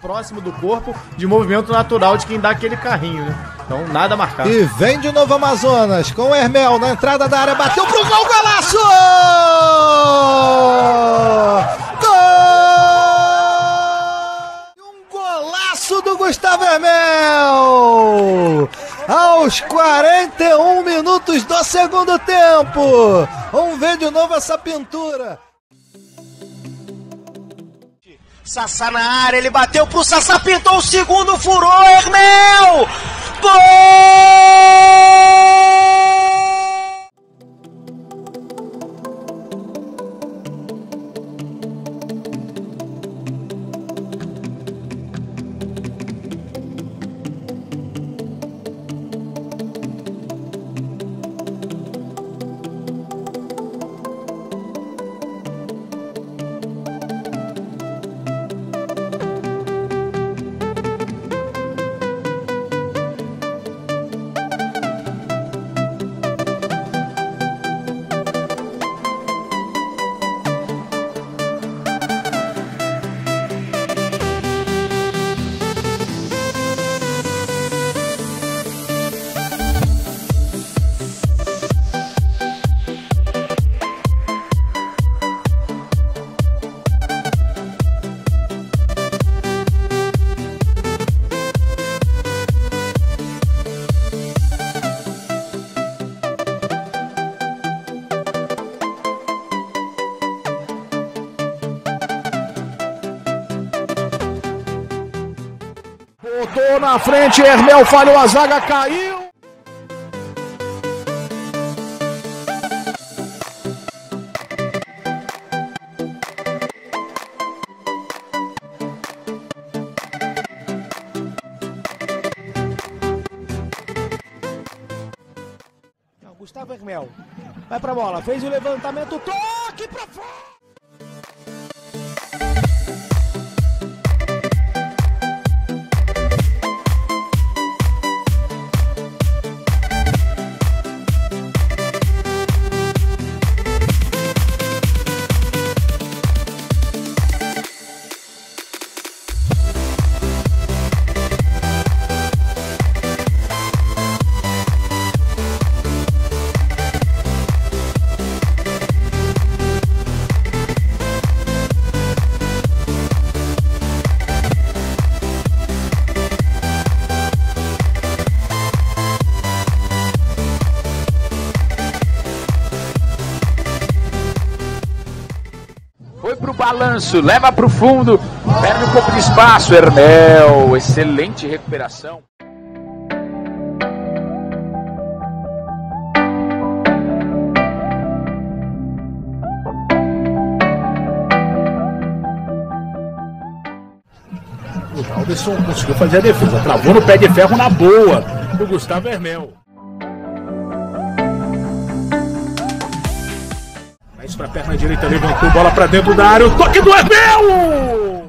próximo do corpo, de movimento natural de quem dá aquele carrinho, né? Então, nada marcado. E vem de novo Amazonas, com o Hermel na entrada da área, bateu pro gol, golaço! Gol! Um golaço do Gustavo Hermel! Aos 41 minutos do segundo tempo! Vamos ver de novo essa pintura. Sassá na área, ele bateu pro Sassá, pintou o segundo, furou, Hermel! Gol! Botou na frente, Hermel falhou a zaga, caiu. Gustavo Hermel vai pra bola, fez o levantamento, toque pra fora. Foi pro balanço, leva pro fundo, perde um pouco de espaço, Hermel, excelente recuperação. O Jalderson conseguiu fazer a defesa, travou no pé de ferro na boa do Gustavo Hermel. Mais pra perna direita, levantou, bola pra dentro da área, o toque do Hermel!